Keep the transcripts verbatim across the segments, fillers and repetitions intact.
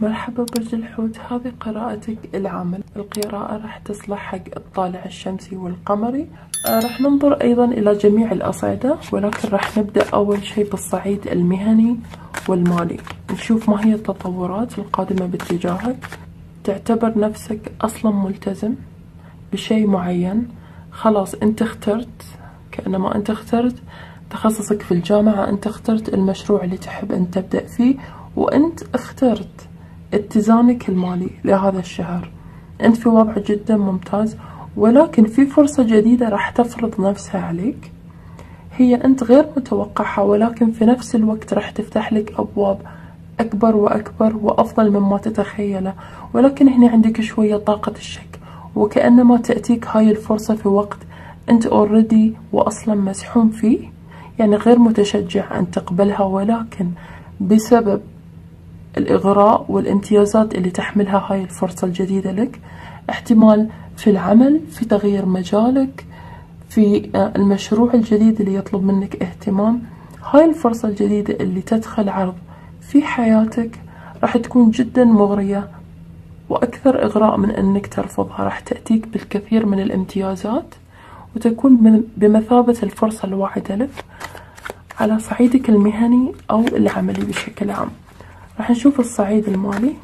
مرحبا برج الحوت، هذه قراءتك العمل. القراءة راح تصلح حق الطالع الشمسي والقمري. آه راح ننظر أيضا إلى جميع الأصعدة، ولكن راح نبدأ أول شيء بالصعيد المهني والمالي. نشوف ما هي التطورات القادمة باتجاهك. تعتبر نفسك أصلا ملتزم بشيء معين، خلاص أنت اخترت، كأنما أنت اخترت تخصصك في الجامعة، أنت اخترت المشروع اللي تحب أن تبدأ فيه، وأنت اخترت اتزانك المالي لهذا الشهر. أنت في وضع جدا ممتاز، ولكن في فرصة جديدة راح تفرض نفسها عليك. هي أنت غير متوقعها، ولكن في نفس الوقت راح تفتح لك أبواب أكبر وأكبر وأفضل مما تتخيله. ولكن هنا عندك شوية طاقة الشك، وكأنما تأتيك هاي الفرصة في وقت أنت اوريدي وأصلا مسحوم فيه، يعني غير متشجع أن تقبلها، ولكن بسبب الإغراء والامتيازات اللي تحملها هاي الفرصة الجديدة لك، احتمال في العمل، في تغيير مجالك، في المشروع الجديد اللي يطلب منك اهتمام. هاي الفرصة الجديدة اللي تدخل عرض في حياتك راح تكون جدا مغرية وأكثر إغراء من أنك ترفضها. راح تأتيك بالكثير من الامتيازات، وتكون بمثابة الفرصة الواحدة لك على صعيدك المهني أو العملي بشكل عام. راح نشوف الصعيد المالي.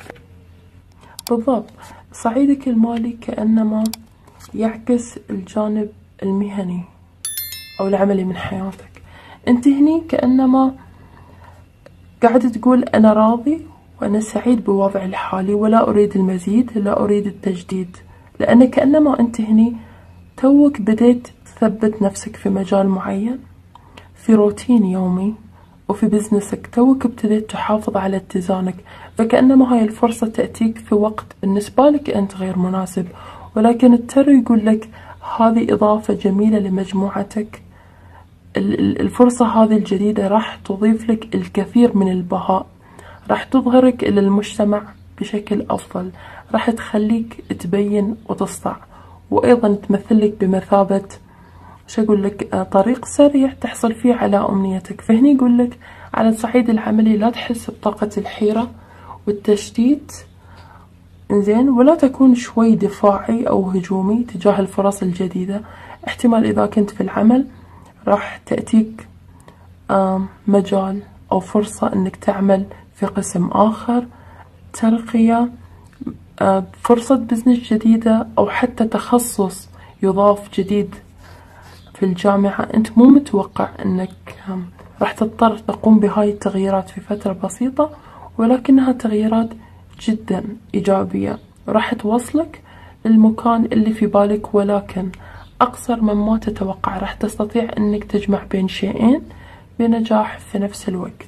بالضبط، صعيدك المالي كأنما يعكس الجانب المهني أو العملي من حياتك. أنت هني كأنما قاعدة تقول أنا راضي وأنا سعيد بوضعي الحالي، ولا أريد المزيد، لا أريد التجديد، لأن كأنما أنت هني توك بديت تثبت نفسك في مجال معين، في روتين يومي، وفي بزنسك توك ابتديت تحافظ على اتزانك. فكأنما هاي الفرصة تأتيك في وقت بالنسبة لك أنت غير مناسب، ولكن الترى يقول لك هذه إضافة جميلة لمجموعتك. الفرصة هذه الجديدة راح تضيف لك الكثير من البهاء، راح تظهرك إلى المجتمع بشكل أفضل، راح تخليك تبين وتسطع، وأيضا تمثلك بمثابة شو أقول لك طريق سريع تحصل فيه على أمنيتك. فهني يقول لك على الصعيد العملي لا تحس بطاقة الحيرة والتشتيت، إنزين، ولا تكون شوي دفاعي أو هجومي تجاه الفرص الجديدة. احتمال إذا كنت في العمل راح تأتيك مجال أو فرصة أنك تعمل في قسم آخر، ترقية، فرصة بزنس جديدة، أو حتى تخصص يضاف جديد في الجامعة. أنت مو متوقع أنك راح تضطر تقوم بهاي التغييرات في فترة بسيطة، ولكنها تغييرات جدا إيجابية راح توصلك للمكان اللي في بالك، ولكن أقصر مما تتوقع. راح تستطيع أنك تجمع بين شيئين بنجاح في نفس الوقت.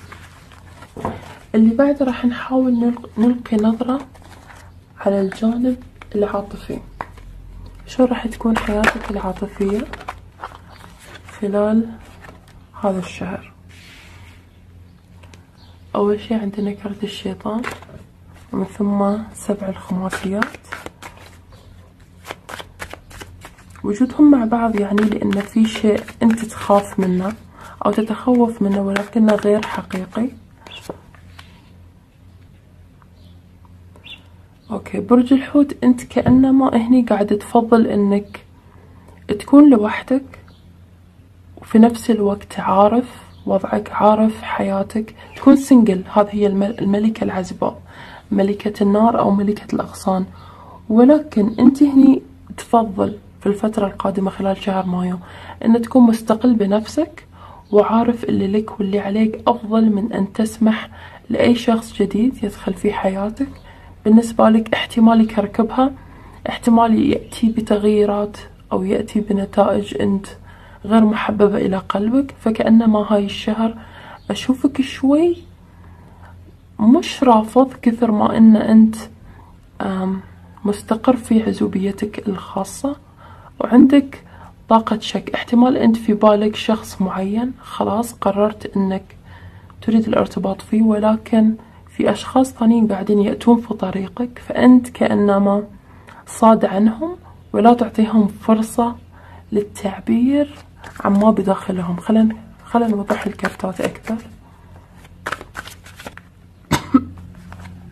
اللي بعد راح نحاول نلقي نظرة على الجانب العاطفي. شو راح تكون حياتك العاطفية خلال هذا الشهر؟ أول شي عندنا كرت الشيطان، ومن ثم سبع الخماسيات. وجودهم مع بعض يعني لأن في شيء أنت تخاف منه أو تتخوف منه، ولكنه غير حقيقي. أوكي، برج الحوت، أنت كأنما هني قاعد تفضل أنك تكون لوحدك، وفي نفس الوقت عارف وضعك، عارف حياتك، تكون سنجل. هذه هي الملكة العزباء، ملكة النار أو ملكة الأغصان. ولكن أنت هني تفضل في الفترة القادمة خلال شهر مايو أن تكون مستقل بنفسك، وعارف اللي لك واللي عليك، أفضل من أن تسمح لأي شخص جديد يدخل في حياتك. بالنسبة لك احتمال يكركبها، احتمال يأتي بتغييرات أو يأتي بنتائج أنت غير محببة إلى قلبك. فكأنما هاي الشهر أشوفك شوي مش رافض كثر ما أن أنت مستقر في عزوبيتك الخاصة، وعندك طاقة شك. احتمال أنت في بالك شخص معين خلاص قررت أنك تريد الارتباط فيه، ولكن في أشخاص ثانيين قاعدين يأتون في طريقك، فأنت كأنما صاد عنهم ولا تعطيهم فرصة للتعبير عما بداخلهم. خلينا خلينا نوضح الكرتات أكثر.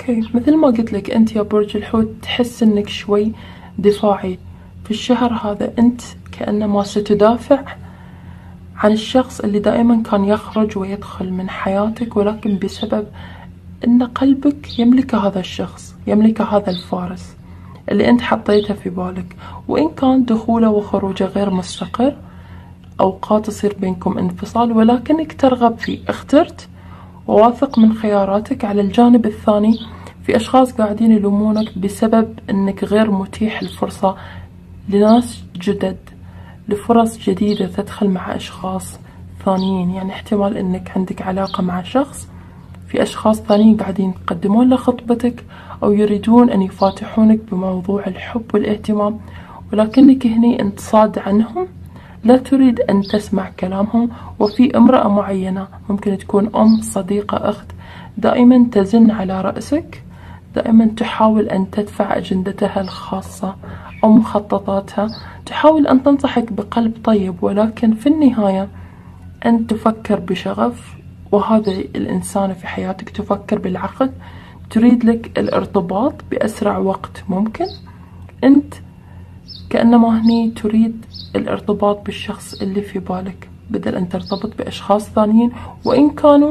اوكي، مثل ما قلت لك انت يا برج الحوت تحس انك شوي دفاعي في الشهر هذا. انت كأنما ستدافع عن الشخص اللي دائما كان يخرج ويدخل من حياتك، ولكن بسبب ان قلبك يملك هذا الشخص، يملك هذا الفارس اللي انت حطيته في بالك، وان كان دخوله وخروجه غير مستقر، اوقات يصير بينكم انفصال، ولكنك ترغب فيه. اخترت وواثق من خياراتك. على الجانب الثاني في اشخاص قاعدين يلومونك بسبب انك غير متيح الفرصة لناس جدد، لفرص جديدة تدخل مع اشخاص ثانيين. يعني احتمال انك عندك علاقة مع شخص، في اشخاص ثانيين قاعدين يقدمون لخطبتك او يريدون ان يفاتحونك بموضوع الحب والاهتمام، ولكنك هني انت صاد عنهم، لا تريد ان تسمع كلامهم. وفي امرأة معينة ممكن تكون ام، صديقة، اخت، دائما تزن على رأسك، دائما تحاول ان تدفع اجندتها الخاصة او مخططاتها، تحاول ان تنصحك بقلب طيب، ولكن في النهاية انت تفكر بشغف، وهذا الإنسانة في حياتك تفكر بالعقد، تريد لك الارتباط بأسرع وقت ممكن. أنت كأنما هني تريد الارتباط بالشخص اللي في بالك بدل أن ترتبط بأشخاص ثانيين، وإن كانوا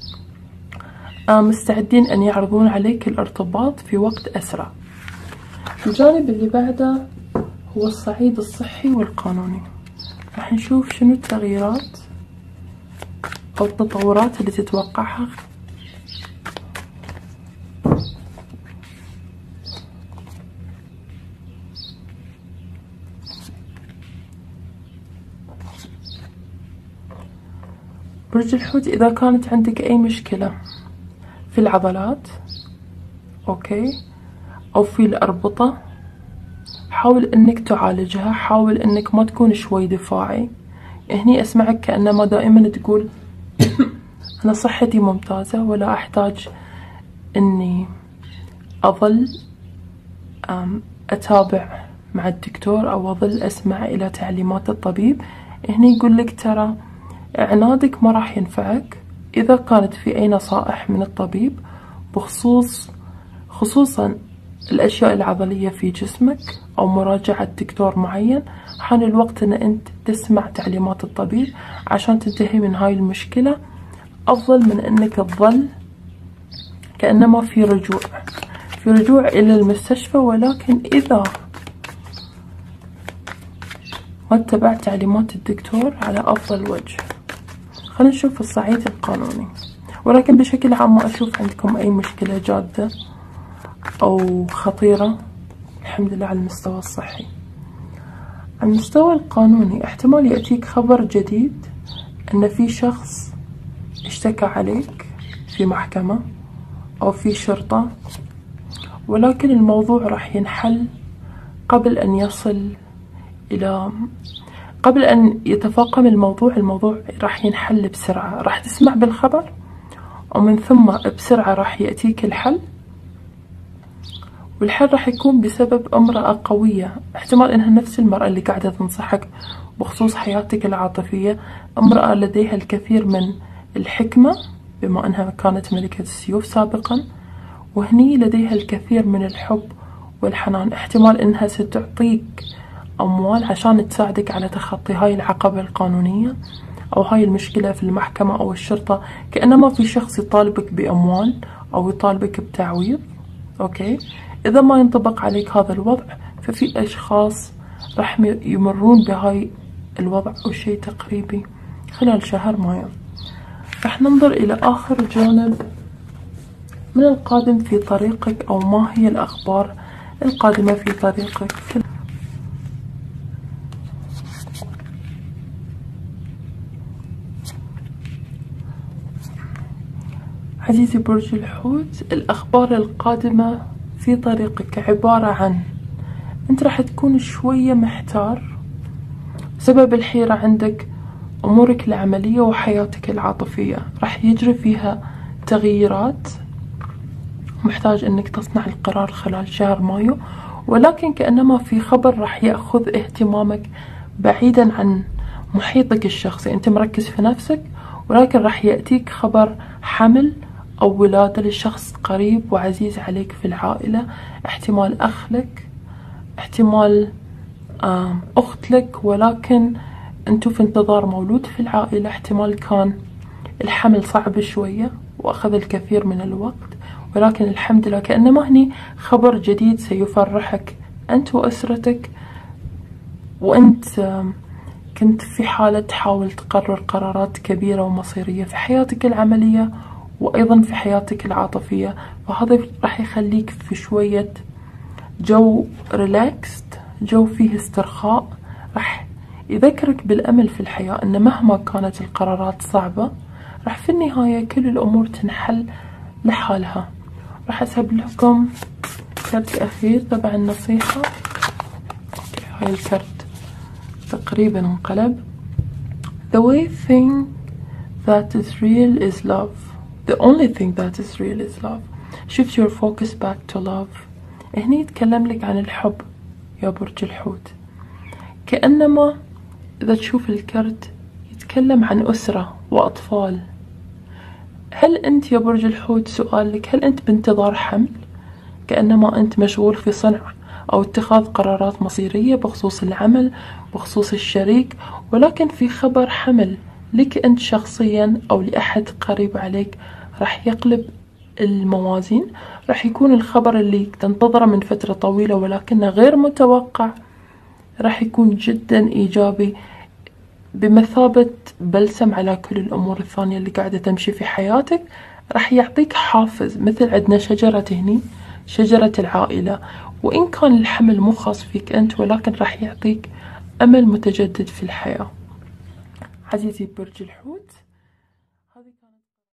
مستعدين أن يعرضون عليك الارتباط في وقت أسرع. الجانب اللي بعده هو الصعيد الصحي والقانوني. راح نشوف شنو التغييرات أو التطورات اللي تتوقعها. برج الحوت، إذا كانت عندك أي مشكلة في العضلات أوكي أو في الأربطة، حاول أنك تعالجها، حاول أنك ما تكون شوي دفاعي. هني أسمعك كأنما دائما تقول أنا صحتي ممتازة ولا أحتاج أني أظل أتابع مع الدكتور أو أظل أسمع إلى تعليمات الطبيب. هني يقول لك ترى عنادك ما راح ينفعك إذا كانت في أي نصائح من الطبيب بخصوص خصوصا الأشياء العضلية في جسمك أو مراجعة دكتور معين. حان الوقت أن أنت تسمع تعليمات الطبيب عشان تنتهي من هاي المشكلة، أفضل من أنك تظل كأنما في رجوع في رجوع إلى المستشفى، ولكن إذا ما اتبعت تعليمات الدكتور على أفضل وجه. خلينا نشوف الصعيد القانوني، ولكن بشكل عام ما أشوف عندكم أي مشكلة جادة أو خطيرة، الحمد لله. على المستوى الصحي، على المستوى القانوني احتمال يأتيك خبر جديد أن في شخص اشتكى عليك في محكمة أو في شرطة، ولكن الموضوع راح ينحل قبل أن يصل إلى قبل أن يتفاقم الموضوع. الموضوع راح ينحل بسرعة، راح تسمع بالخبر ومن ثم بسرعة راح يأتيك الحل، والحل راح يكون بسبب امرأة قوية. احتمال انها نفس المرأة اللي قاعدة تنصحك بخصوص حياتك العاطفية، امرأة لديها الكثير من الحكمة بما انها كانت ملكة السيوف سابقا، وهني لديها الكثير من الحب والحنان. احتمال انها ستعطيك اموال عشان تساعدك على تخطي هاي العقبة القانونية او هاي المشكلة في المحكمة او الشرطة. كأنما في شخص يطالبك باموال او يطالبك بتعويض. اوكي، إذا ما ينطبق عليك هذا الوضع ففي أشخاص راح يمرون بهاي الوضع أو شيء تقريبي خلال شهر مايو. راح ننظر إلى آخر جانب من القادم في طريقك، أو ما هي الأخبار القادمة في طريقك. عزيزي برج الحوت، الأخبار القادمة في طريقك عبارة عن أنت راح تكون شوية محتار. سبب الحيرة عندك أمورك العملية وحياتك العاطفية، راح يجري فيها تغييرات، محتاج أنك تصنع القرار خلال شهر مايو، ولكن كأنما في خبر راح يأخذ اهتمامك بعيدا عن محيطك الشخصي. أنت مركز في نفسك، ولكن راح يأتيك خبر حمل أو ولادة لشخص قريب وعزيز عليك في العائلة، احتمال أخ لك، احتمال أخت لك، ولكن أنتوا في انتظار مولود في العائلة. احتمال كان الحمل صعب شوية وأخذ الكثير من الوقت، ولكن الحمد لله كأنما هني خبر جديد سيفرحك أنت وأسرتك، وأنت كنت في حالة تحاول تقرر قرارات كبيرة ومصيرية في حياتك العملية وأيضا في حياتك العاطفية. فهذا راح يخليك في شوية جو ريلاكست، جو فيه استرخاء، راح يذكرك بالأمل في الحياة، أن مهما كانت القرارات صعبة راح في النهاية كل الأمور تنحل لحالها. راح أسحب لكم كرت أخير تبع النصيحة. هاي الكرت تقريبا انقلب. The way thing that is real is love. The only thing that is real is love. Shift your focus back to love. هني يتكلم لك عن الحب يا برج الحوت. كأنما إذا تشوف الكرت يتكلم عن أسرة وأطفال. هل أنت يا برج الحوت، سؤالك، هل أنت بانتظار حمل؟ كأنما أنت مشغول في صنع أو اتخاذ قرارات مصيرية بخصوص العمل، بخصوص الشريك، ولكن في خبر حمل لك أنت شخصيا أو لأحد قريب عليك راح يقلب الموازين. راح يكون الخبر اللي تنتظره من فترة طويلة ولكنه غير متوقع، راح يكون جدا إيجابي، بمثابة بلسم على كل الأمور الثانية اللي قاعدة تمشي في حياتك. راح يعطيك حافز، مثل عندنا شجرة هني، شجرة العائلة، وإن كان الحمل مو خاص فيك أنت، ولكن راح يعطيك أمل متجدد في الحياة. عزيزي برج الحوت، هذه كانت